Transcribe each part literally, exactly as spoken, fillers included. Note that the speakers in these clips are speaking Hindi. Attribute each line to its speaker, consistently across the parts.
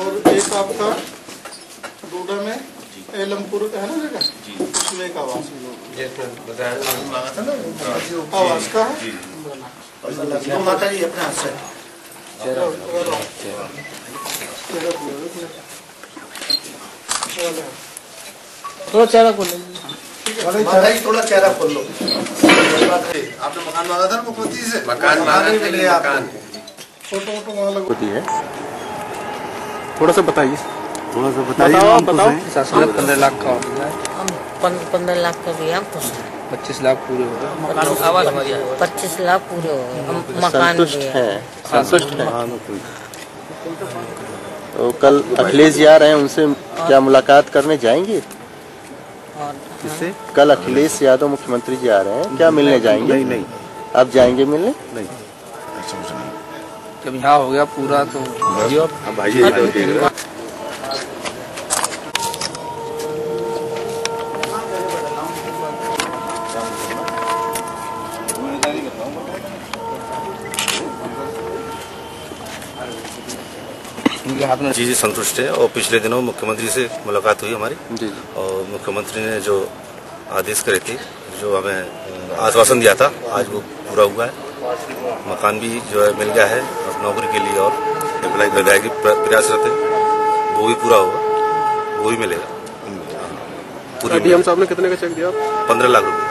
Speaker 1: और एक आपका डूडा में एलमपुर है ना जगह, उसमें एक आवास आवास का है।
Speaker 2: माता जी अपने हाथ से
Speaker 3: थोड़ा चेहरा खोल लो,
Speaker 2: माता जी थोड़ा चेहरा खोल लो।
Speaker 1: आपने मकान मांगा था मुख्यमंत्री से?
Speaker 2: मकान मिले आपको?
Speaker 1: फोटो वोटो वहाँ लगा
Speaker 4: होती है। थोड़ा सा बताइए,
Speaker 5: थोड़ा सा बताइए।
Speaker 4: बताओ बताओ।
Speaker 3: पंद्रह लाख का
Speaker 6: हम पंद्रह लाख का भी हम खुश हैं।
Speaker 3: पच्चीस लाख पूरे हो गए।
Speaker 6: पच्चीस लाख पूरे हो गए। हम मकान
Speaker 4: संतुष्ट
Speaker 6: भी
Speaker 4: है, संतुष्ट है।
Speaker 5: हाँ, कोई
Speaker 4: तो कल अखिलेश जी आ रहे हैं, उनसे क्या मुलाकात करने जाएंगे?
Speaker 6: और
Speaker 5: किससे?
Speaker 4: कल अखिलेश यादव मुख्यमंत्री जी आ रहे हैं, क्या मिलने जाएंगे?
Speaker 5: नहीं नहीं
Speaker 4: आप जाएंगे मिलने?
Speaker 5: नहीं, ऐसा कुछ नहीं।
Speaker 3: जब यहाँ हो गया पूरा तो
Speaker 5: अब भाई जी देख रहे हैं।
Speaker 7: जी जी संतुष्ट है। और पिछले दिनों मुख्यमंत्री से मुलाकात हुई हमारी
Speaker 4: जी।
Speaker 7: और मुख्यमंत्री ने जो आदेश करे थे, जो हमें आश्वासन दिया था, आज वो पूरा हुआ है। मकान भी जो है मिल गया है और नौकरी के लिए और अप्लाई करने की प्रयासरत है, वो भी पूरा होगा, वो भी मिलेगा।
Speaker 4: डीएम साहब ने कितने का चेक दिया?
Speaker 7: पंद्रह लाख रुपये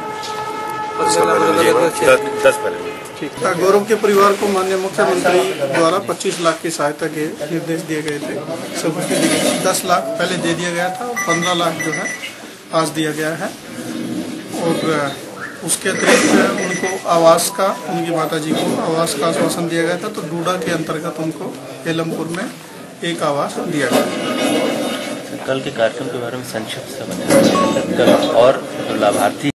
Speaker 7: दस पहले।
Speaker 1: गौरव के परिवार को माननीय मुख्यमंत्री द्वारा पच्चीस लाख की सहायता के निर्देश दिए गए थे। सब दस लाख पहले दे दिया गया था और पंद्रह लाख जो है आज दिया गया है। और उसके अतिरिक्त उनको आवास का, उनकी माता जी को आवास का आश्वासन दिया गया था। तो डूडा के अंतर्गत उनको एलमपुर में एक आवास दिया गया।
Speaker 8: कल के कार्यक्रम के बारे में संक्षिप्त से बताएं। कल और जो लाभार्थी